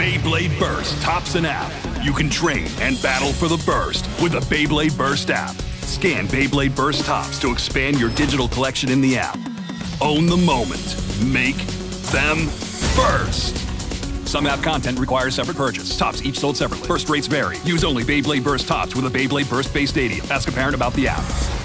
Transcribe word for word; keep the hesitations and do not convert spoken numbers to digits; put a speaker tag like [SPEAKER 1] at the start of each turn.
[SPEAKER 1] Beyblade Burst Tops an app. You can train and battle for the burst with the Beyblade Burst app. Scan Beyblade Burst Tops to expand your digital collection in the app. Own the moment. Make them burst. Some app content requires separate purchase. Tops each sold separately. Burst rates vary. Use only Beyblade Burst Tops with a Beyblade Burst based eighty. Ask a parent about the app.